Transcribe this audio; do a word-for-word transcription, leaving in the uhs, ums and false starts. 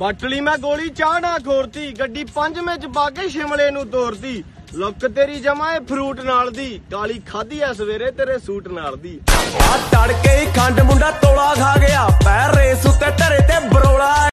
butterly मैं गोली चाह ना खोरती गड्डी पंजवें च पाके शिमले नू तोरती लुक तेरी जमा फ्रूट नाल दी काली खाधी है सवेरे तेरे सूट नाल दी तड़के खंड मुंडा तोला खा